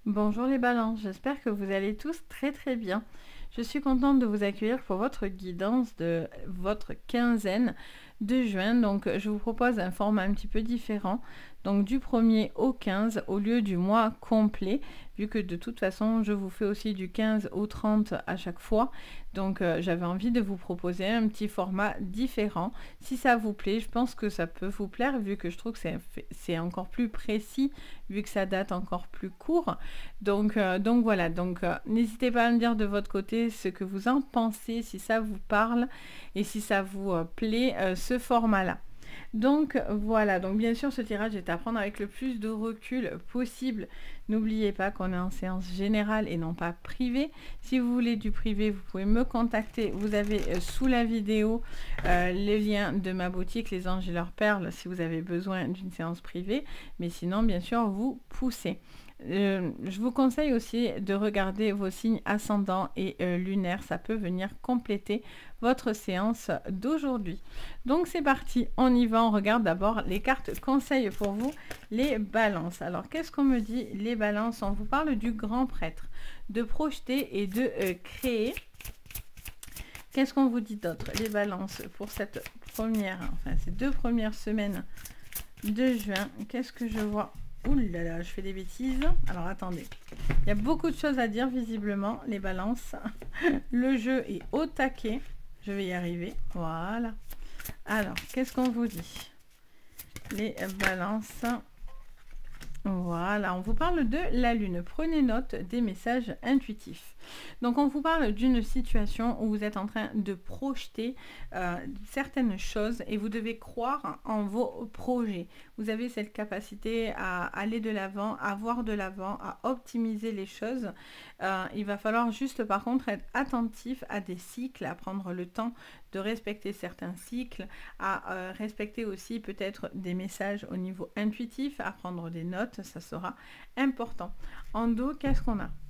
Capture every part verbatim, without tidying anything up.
Bonjour les balances, j'espère que vous allez tous très très bien. Je suis contente de vous accueillir pour votre guidance de votre quinzaine de juin. Donc je vous propose un format un petit peu différent. Donc du premier au quinze au lieu du mois complet, vu que de toute façon je vous fais aussi du quinze au trente à chaque fois. Donc euh, j'avais envie de vous proposer un petit format différent. Si ça vous plaît, je pense que ça peut vous plaire, vu que je trouve que c'est c'est encore plus précis, vu que ça date encore plus court. Donc, euh, donc voilà, donc euh, n'hésitez pas à me dire de votre côté ce que vous en pensez, si ça vous parle et si ça vous euh, plaît euh, ce format-là. Donc voilà, donc bien sûr ce tirage est à prendre avec le plus de recul possible. N'oubliez pas qu'on est en séance générale et non pas privée. Si vous voulez du privé, vous pouvez me contacter. Vous avez euh, sous la vidéo euh, les liens de ma boutique Les Anges et leurs perles si vous avez besoin d'une séance privée. Mais sinon, bien sûr, vous poussez. Euh, je vous conseille aussi de regarder vos signes ascendants et euh, lunaires, ça peut venir compléter votre séance d'aujourd'hui. Donc c'est parti, on y va, on regarde d'abord les cartes conseils pour vous, les balances. Alors qu'est-ce qu'on me dit les balances? On vous parle du grand prêtre, de projeter et de euh, créer. Qu'est-ce qu'on vous dit d'autre les balances pour cette première, enfin ces deux premières semaines de juin? Qu'est-ce que je vois? Ouh là là, je fais des bêtises. Alors attendez. Il y a beaucoup de choses à dire visiblement, les balances. Le jeu est au taquet. Je vais y arriver. Voilà. Alors, qu'est-ce qu'on vous dit? Les balances. Voilà, on vous parle de la lune. Prenez note des messages intuitifs. Donc on vous parle d'une situation où vous êtes en train de projeter euh, certaines choses et vous devez croire en vos projets. Vous avez cette capacité à aller de l'avant, à voir de l'avant, à optimiser les choses. Euh, il va falloir juste par contre être attentif à des cycles, à prendre le temps de respecter certains cycles, à euh, respecter aussi peut-être des messages au niveau intuitif, à prendre des notes, ça sera important. En dos, qu'est-ce qu'on a?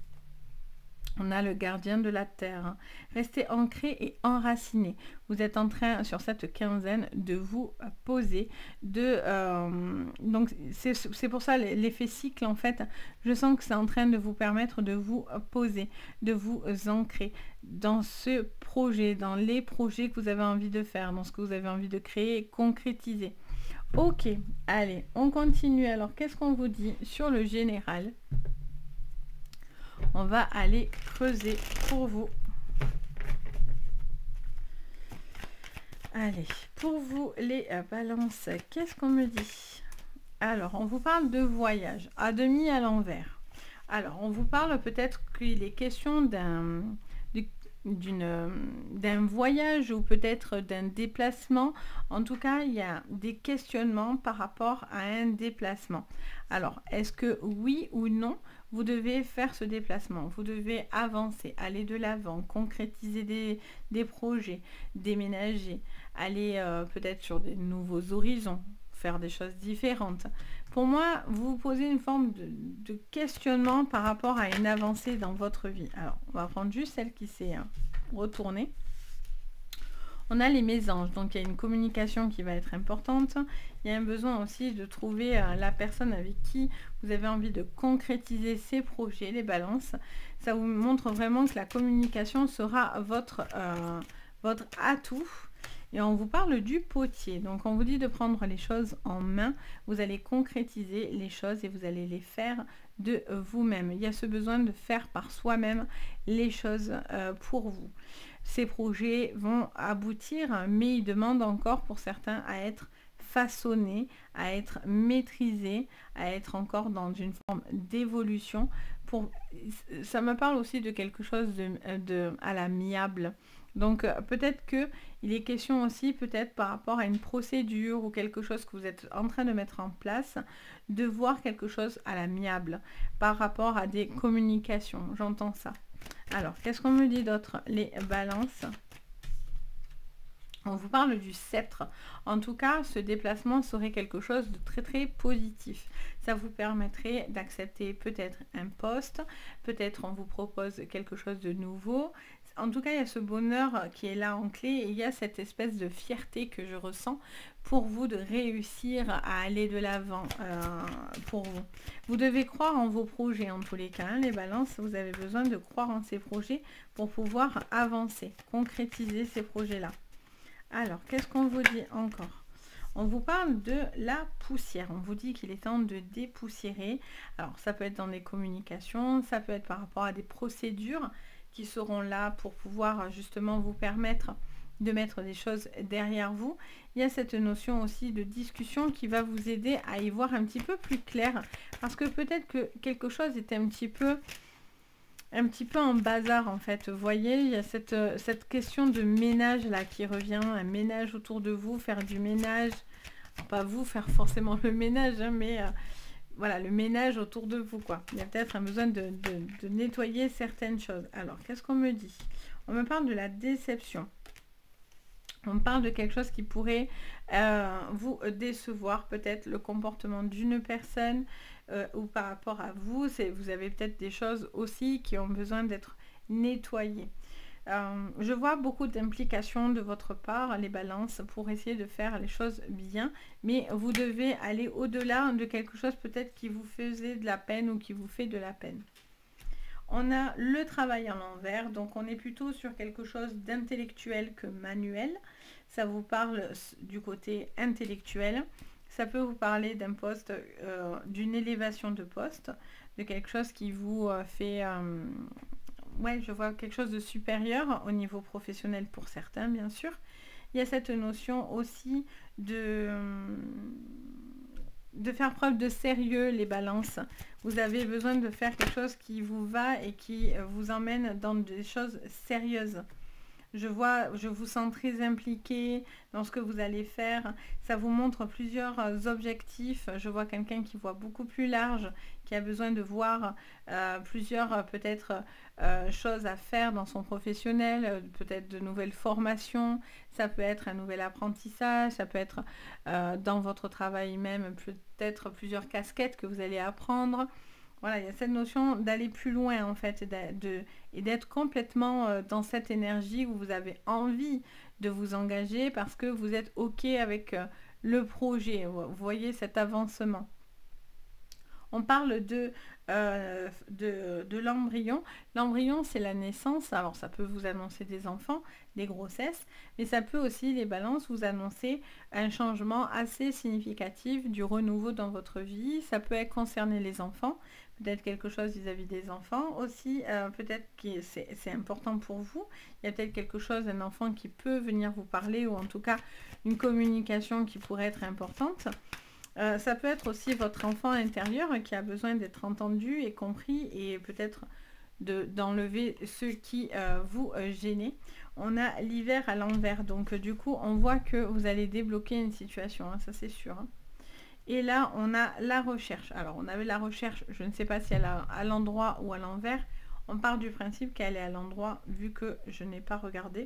On a le gardien de la terre. Hein. Restez ancré et enraciné. Vous êtes en train, sur cette quinzaine, de vous poser. De, euh, donc, c'est pour ça l'effet cycle, en fait. Je sens que c'est en train de vous permettre de vous poser, de vous ancrer dans ce projet, dans les projets que vous avez envie de faire, dans ce que vous avez envie de créer et concrétiser. Ok, allez, on continue. Alors, qu'est-ce qu'on vous dit sur le général ? On va aller creuser pour vous. Allez, pour vous les euh, balances, qu'est-ce qu'on me dit? Alors, on vous parle de voyage, à demi à l'envers. Alors, on vous parle peut-être qu'il est question d'un d'un voyage ou peut-être d'un déplacement. En tout cas, il y a des questionnements par rapport à un déplacement. Alors, est-ce que oui ou non, vous devez faire ce déplacement? Vous devez avancer, aller de l'avant, concrétiser des, des projets, déménager, aller euh, peut-être sur des nouveaux horizons, faire des choses différentes. Pour moi, vous vous posez une forme de, de questionnement par rapport à une avancée dans votre vie. Alors, on va prendre juste celle qui s'est hein, retournée. On a les mésanges, donc il y a une communication qui va être importante. Il y a un besoin aussi de trouver euh, la personne avec qui vous avez envie de concrétiser ces projets, les balances. Ça vous montre vraiment que la communication sera votre, euh, votre atout. Et on vous parle du potier. Donc on vous dit de prendre les choses en main. Vous allez concrétiser les choses et vous allez les faire de vous-même. Il y a ce besoin de faire par soi-même les choses euh, pour vous. Ces projets vont aboutir, mais ils demandent encore pour certains à être façonnés, à être maîtrisés, à être encore dans une forme d'évolution. Pour... Ça me parle aussi de quelque chose de, de, à l'amiable. Donc euh, peut-être qu'il est question aussi, peut-être par rapport à une procédure ou quelque chose que vous êtes en train de mettre en place, de voir quelque chose à l'amiable par rapport à des communications. J'entends ça. Alors, qu'est-ce qu'on me dit d'autre? Les balances. On vous parle du sceptre. En tout cas, ce déplacement serait quelque chose de très très positif. Ça vous permettrait d'accepter peut-être un poste, peut-être on vous propose quelque chose de nouveau. en tout cas, il y a ce bonheur qui est là en clé et il y a cette espèce de fierté que je ressens pour vous de réussir à aller de l'avant euh, pour vous. Vous devez croire en vos projets en tous les cas, hein, les balances, vous avez besoin de croire en ces projets pour pouvoir avancer, concrétiser ces projets-là. Alors, qu'est-ce qu'on vous dit encore? On vous parle de la poussière. On vous dit qu'il est temps de dépoussiérer. Alors, ça peut être dans des communications, ça peut être par rapport à des procédures qui seront là pour pouvoir justement vous permettre de mettre des choses derrière vous. Il y a cette notion aussi de discussion qui va vous aider à y voir un petit peu plus clair. Parce que peut-être que quelque chose était un petit peu... un petit peu en bazar en fait, vous voyez, il y a cette, cette question de ménage là qui revient, un ménage autour de vous, faire du ménage, alors, pas vous faire forcément le ménage, hein, mais euh, voilà, le ménage autour de vous quoi. Il y a peut-être un besoin de, de, de nettoyer certaines choses. Alors, qu'est-ce qu'on me dit? On me parle de la déception. On parle de quelque chose qui pourrait euh, vous décevoir, peut-être le comportement d'une personne euh, ou par rapport à vous. Vous avez peut-être des choses aussi qui ont besoin d'être nettoyées. Euh, je vois beaucoup d'implications de votre part, les balances, pour essayer de faire les choses bien. Mais vous devez aller au-delà de quelque chose peut-être qui vous faisait de la peine ou qui vous fait de la peine. On a le travail à l'envers, donc on est plutôt sur quelque chose d'intellectuel que manuel. Ça vous parle du côté intellectuel. Ça peut vous parler d'un poste, euh, d'une élévation de poste, de quelque chose qui vous euh, fait... Euh, ouais, je vois quelque chose de supérieur au niveau professionnel pour certains, bien sûr. Il y a cette notion aussi de... de faire preuve de sérieux, les balances. Vous avez besoin de faire quelque chose qui vous va et qui vous emmène dans des choses sérieuses. Je vois, je vous sens très impliqué dans ce que vous allez faire. Ça vous montre plusieurs objectifs. Je vois quelqu'un qui voit beaucoup plus large, qui a besoin de voir euh, plusieurs peut-être euh, choses à faire dans son professionnel, peut-être de nouvelles formations. Ça peut être un nouvel apprentissage, ça peut être euh, dans votre travail même, peut-être plusieurs casquettes que vous allez apprendre. Voilà, il y a cette notion d'aller plus loin en fait de, de, et d'être complètement euh, dans cette énergie où vous avez envie de vous engager parce que vous êtes OK avec euh, le projet. Vous voyez cet avancement. On parle de, euh, de, de l'embryon. L'embryon, c'est la naissance. Alors, ça peut vous annoncer des enfants, des grossesses, mais ça peut aussi, les balances, vous annoncer un changement assez significatif du renouveau dans votre vie. Ça peut être concerner les enfants, peut-être quelque chose vis-à-vis des enfants. Aussi, euh, peut-être que c'est important pour vous. Il y a peut-être quelque chose, un enfant qui peut venir vous parler, ou en tout cas, une communication qui pourrait être importante. Euh, ça peut être aussi votre enfant intérieur qui a besoin d'être entendu et compris et peut-être d'enlever de, ceux qui euh, vous euh, gênent. On a l'hiver à l'envers, donc euh, du coup on voit que vous allez débloquer une situation, hein, ça c'est sûr. Hein. Et là on a la recherche. Alors on avait la recherche, je ne sais pas si elle est à l'endroit ou à l'envers. On part du principe qu'elle est à l'endroit vu que je n'ai pas regardé.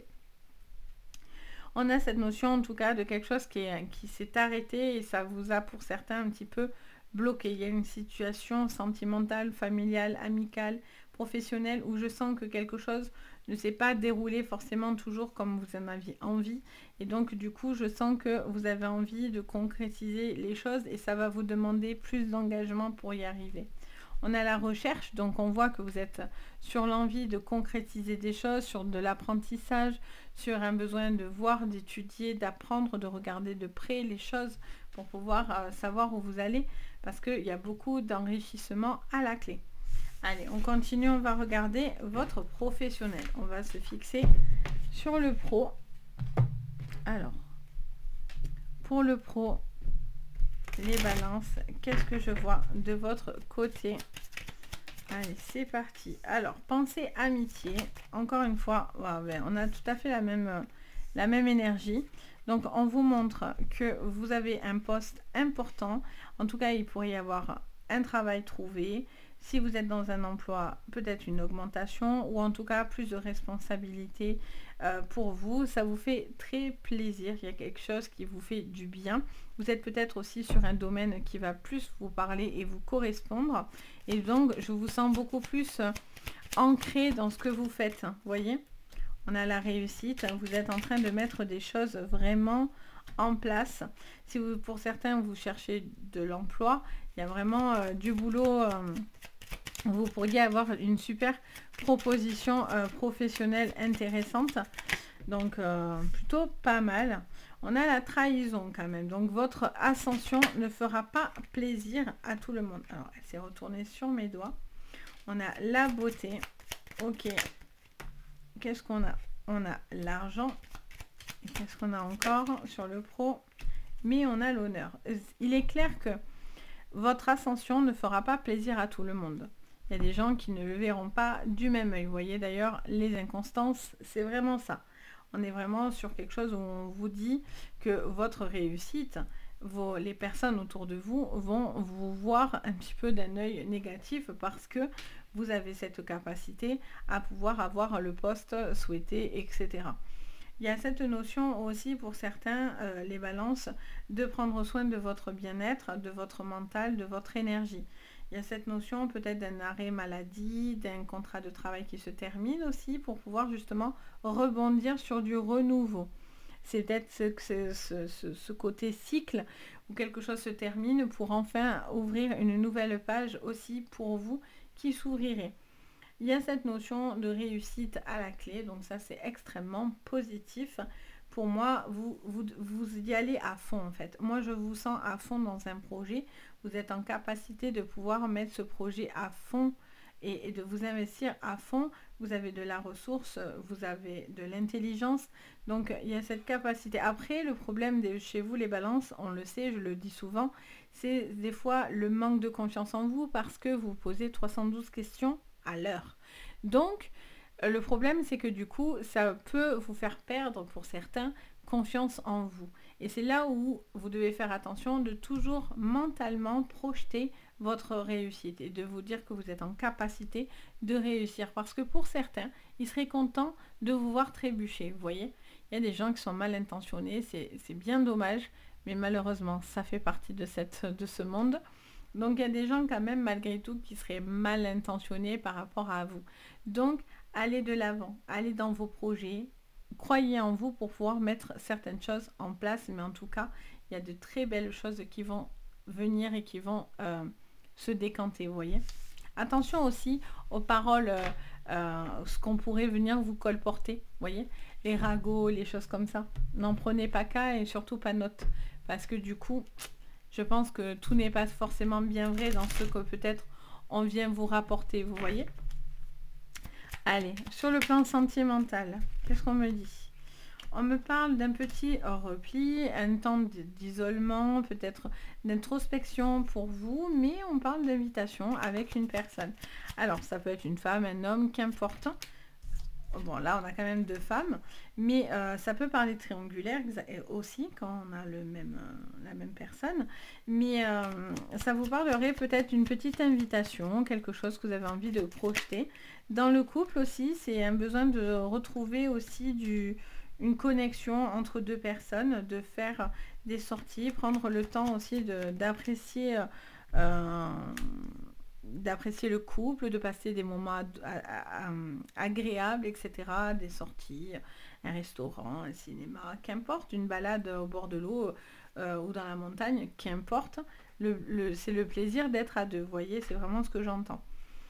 On a cette notion en tout cas de quelque chose qui, est, qui s'est arrêté et ça vous a pour certains un petit peu bloqué. Il y a une situation sentimentale, familiale, amicale, professionnelle où je sens que quelque chose ne s'est pas déroulé forcément toujours comme vous en aviez envie. Et donc du coup je sens que vous avez envie de concrétiser les choses et ça va vous demander plus d'engagement pour y arriver. On a la recherche, donc on voit que vous êtes sur l'envie de concrétiser des choses, sur de l'apprentissage, sur un besoin de voir, d'étudier, d'apprendre, de regarder de près les choses pour pouvoir euh, savoir où vous allez, parce qu'il y a beaucoup d'enrichissement à la clé. Allez, on continue, on va regarder votre professionnel. On va se fixer sur le pro. Alors, pour le pro, les balances, qu'est-ce que je vois de votre côté? Allez, c'est parti. Alors, pensée amitié. Encore une fois, wow, ben, on a tout à fait la même, la même énergie. Donc, on vous montre que vous avez un poste important. En tout cas, il pourrait y avoir un travail trouvé. Si vous êtes dans un emploi, peut-être une augmentation ou en tout cas plus de responsabilités euh, pour vous. Ça vous fait très plaisir. Il y a quelque chose qui vous fait du bien. Vous êtes peut-être aussi sur un domaine qui va plus vous parler et vous correspondre. Et donc, je vous sens beaucoup plus euh, ancré dans ce que vous faites. Vous voyez ? on a la réussite. Vous êtes en train de mettre des choses vraiment en place. Si vous, pour certains, vous cherchez de l'emploi, il y a vraiment euh, du boulot. Euh, vous pourriez avoir une super proposition euh, professionnelle intéressante. Donc, euh, plutôt pas mal. On a la trahison quand même. Donc, votre ascension ne fera pas plaisir à tout le monde. Alors, elle s'est retournée sur mes doigts. On a la beauté. Ok. Qu'est-ce qu'on a? On a l'argent. Qu'est-ce qu'on a encore sur le pro? Mais on a l'honneur. Il est clair que votre ascension ne fera pas plaisir à tout le monde. Il y a des gens qui ne le verront pas du même œil. Vous voyez d'ailleurs, les inconstances, c'est vraiment ça. On est vraiment sur quelque chose où on vous dit que votre réussite, vos, les personnes autour de vous vont vous voir un petit peu d'un œil négatif parce que vous avez cette capacité à pouvoir avoir le poste souhaité, et cetera. Il y a cette notion aussi pour certains, euh, les balances, de prendre soin de votre bien-être, de votre mental, de votre énergie. Il y a cette notion peut-être d'un arrêt maladie, d'un contrat de travail qui se termine aussi pour pouvoir justement rebondir sur du renouveau. C'est peut-être ce, ce, ce, ce côté cycle où quelque chose se termine pour enfin ouvrir une nouvelle page aussi pour vous qui s'ouvrirait. Il y a cette notion de réussite à la clé, donc ça c'est extrêmement positif. Pour moi, vous, vous, vous y allez à fond en fait. Moi je vous sens à fond dans un projet. Vous êtes en capacité de pouvoir mettre ce projet à fond et, et de vous investir à fond. Vous avez de la ressource, vous avez de l'intelligence. Donc il y a cette capacité. Après, le problème de chez vous les balances, on le sait, je le dis souvent, c'est des fois le manque de confiance en vous parce que vous posez trois cent douze questions à l'heure. Donc, le problème, c'est que du coup, ça peut vous faire perdre, pour certains, confiance en vous. Et c'est là où vous devez faire attention de toujours mentalement projeter votre réussite et de vous dire que vous êtes en capacité de réussir. Parce que pour certains, ils seraient contents de vous voir trébucher. Vous voyez, il y a des gens qui sont mal intentionnés, c'est bien dommage, mais malheureusement, ça fait partie de, cette, de ce monde. Donc, il y a des gens quand même, malgré tout, qui seraient mal intentionnés par rapport à vous. Donc, allez de l'avant, allez dans vos projets, croyez en vous pour pouvoir mettre certaines choses en place. Mais en tout cas, il y a de très belles choses qui vont venir et qui vont euh, se décanter, vous voyez. Attention aussi aux paroles, euh, euh, ce qu'on pourrait venir vous colporter, vous voyez. Les ragots, les choses comme ça. N'en prenez pas cas et surtout pas note. Parce que du coup... je pense que tout n'est pas forcément bien vrai dans ce que peut-être on vient vous rapporter, vous voyez. Allez, sur le plan sentimental, qu'est-ce qu'on me dit? On me parle d'un petit repli, un temps d'isolement, peut-être d'introspection pour vous, mais on parle d'invitation avec une personne. Alors, ça peut être une femme, un homme, qu'importe. Bon, là, on a quand même deux femmes, mais euh, ça peut parler triangulaire aussi quand on a le même, euh, la même personne. Mais euh, ça vous parlerait peut-être d'une petite invitation, quelque chose que vous avez envie de projeter. Dans le couple aussi, c'est un besoin de retrouver aussi du, une connexion entre deux personnes, de faire des sorties, prendre le temps aussi d'apprécier... Euh, d'apprécier le couple, de passer des moments agréables, et cetera. Des sorties, un restaurant, un cinéma, qu'importe, une balade au bord de l'eau euh, ou dans la montagne, qu'importe. Le, le, c'est le plaisir d'être à deux, vous voyez, c'est vraiment ce que j'entends.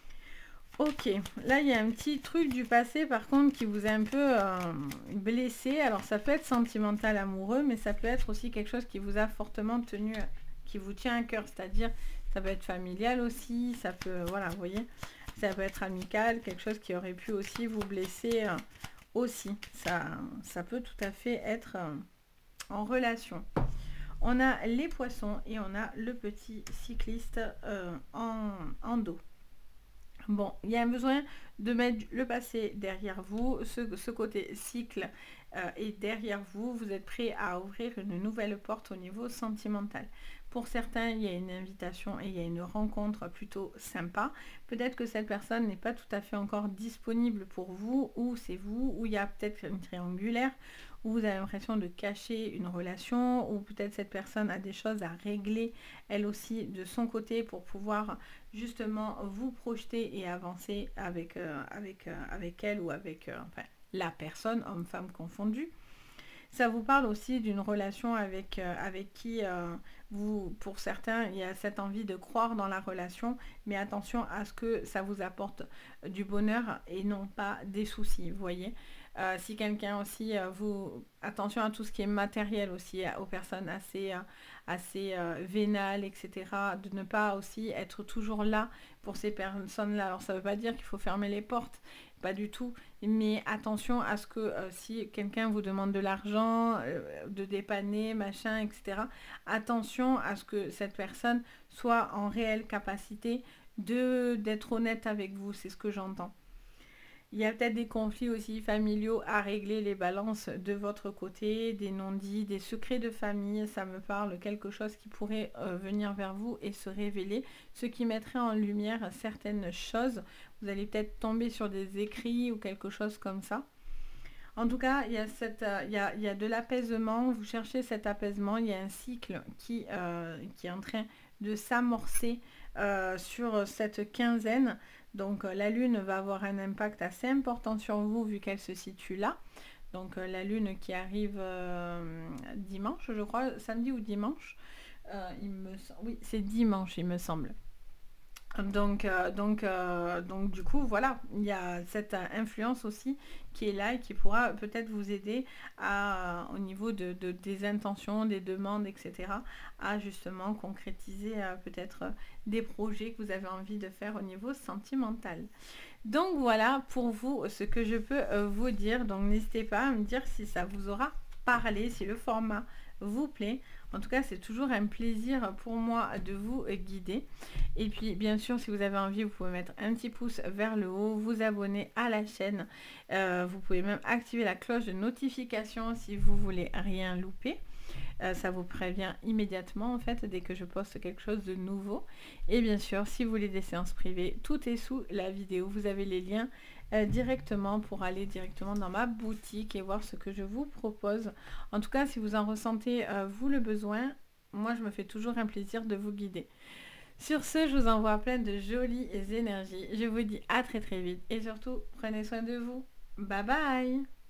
Ok, là il y a un petit truc du passé par contre qui vous a un peu euh, blessé. Alors ça peut être sentimental, amoureux, mais ça peut être aussi quelque chose qui vous a fortement tenu, qui vous tient à cœur, c'est-à-dire ça peut être familial aussi, ça peut, voilà, vous voyez, ça peut être amical, quelque chose qui aurait pu aussi vous blesser euh, aussi. Ça, ça peut tout à fait être euh, en relation. On a les poissons et on a le petit cycliste euh, en, en dos. Bon, il y a un besoin de mettre le passé derrière vous, ce, ce côté cycle euh, est derrière vous, vous êtes prêt à ouvrir une nouvelle porte au niveau sentimental. Pour certains, il y a une invitation et il y a une rencontre plutôt sympa. Peut-être que cette personne n'est pas tout à fait encore disponible pour vous, ou c'est vous, ou il y a peut-être une triangulaire, où vous avez l'impression de cacher une relation, ou peut-être cette personne a des choses à régler, elle aussi, de son côté, pour pouvoir justement vous projeter et avancer avec, euh, avec, euh, avec elle, ou avec... Euh, enfin, la personne, homme-femme confondu. Ça vous parle aussi d'une relation avec, euh, avec qui, euh, vous, pour certains, il y a cette envie de croire dans la relation, mais attention à ce que ça vous apporte du bonheur et non pas des soucis, vous voyez. Euh, si quelqu'un aussi, euh, vous... Attention à tout ce qui est matériel aussi, aux personnes assez, euh, assez euh, vénales, et cetera. De ne pas aussi être toujours là pour ces personnes-là. Alors ça ne veut pas dire qu'il faut fermer les portes, pas du tout, mais attention à ce que euh, si quelqu'un vous demande de l'argent, euh, de dépanner, machin, et cetera. Attention à ce que cette personne soit en réelle capacité de d'être honnête avec vous, c'est ce que j'entends. Il y a peut-être des conflits aussi familiaux à régler, les balances de votre côté, des non-dits, des secrets de famille, ça me parle, quelque chose qui pourrait euh, venir vers vous et se révéler, ce qui mettrait en lumière certaines choses. Vous allez peut-être tomber sur des écrits ou quelque chose comme ça. En tout cas, il y a, cette, euh, il y a, il y a de l'apaisement, vous cherchez cet apaisement, il y a un cycle qui, euh, qui est en train de s'amorcer euh, sur cette quinzaine. Donc euh, la lune va avoir un impact assez important sur vous vu qu'elle se situe là. Donc euh, la lune qui arrive euh, dimanche, je crois, samedi ou dimanche. Euh, il me... Oui, c'est dimanche, il me semble. Donc, euh, donc, euh, donc du coup, voilà, il y a cette euh, influence aussi qui est là et qui pourra peut-être vous aider à, au niveau de, de- des intentions, des demandes, et cetera, à justement concrétiser euh, peut-être euh, des projets que vous avez envie de faire au niveau sentimental. Donc voilà pour vous ce que je peux euh, vous dire. Donc n'hésitez pas à me dire si ça vous aura parlé, si le format vous plaît. En tout cas, c'est toujours un plaisir pour moi de vous euh, guider. Et puis, bien sûr, si vous avez envie, vous pouvez mettre un petit pouce vers le haut, vous abonner à la chaîne. Euh, vous pouvez même activer la cloche de notification si vous voulez rien louper. Euh, ça vous prévient immédiatement en fait dès que je poste quelque chose de nouveau. Et bien sûr, si vous voulez des séances privées, tout est sous la vidéo. Vous avez les liens euh, directement pour aller directement dans ma boutique et voir ce que je vous propose. En tout cas, si vous en ressentez euh, vous le besoin, moi je me fais toujours un plaisir de vous guider. Sur ce, je vous envoie plein de jolies énergies. Je vous dis à très très vite et surtout, prenez soin de vous. Bye bye!